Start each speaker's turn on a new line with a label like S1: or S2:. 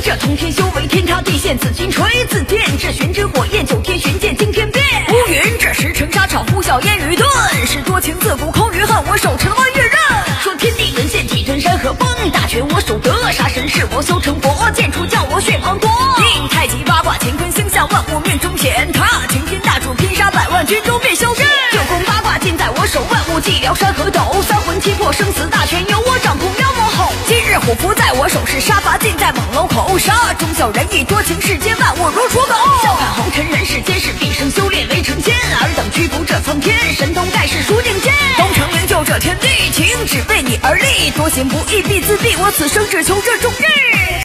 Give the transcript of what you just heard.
S1: 这通天修为，天塌地陷，紫金锤，自电这玄之火焰，九天玄剑惊天变。乌云这石城沙场，呼啸烟雨顿，是多情自古空余恨，我手持万月刃。说天地沦陷，体吞山河崩，大权我手得，杀神是我修成佛，剑出叫我血滂沱。应太极八卦，乾坤星象，万物命中显他，擎天大柱，拼杀百万，军中变消失。九宫八卦尽在我手，万物寂寥山河陡，三魂七魄生死大权由我掌控，妖魔吼。今日虎符在我手，是杀伐尽在猛龙口，杀忠孝仁义多情，世间万物如刍狗。笑看红尘人世间事，毕生修炼为成仙，尔等屈服这苍天，神通盖世孰顶尖？功成名就这天地，情只为你而立，多行不义必自毙，我此生只求这忠义。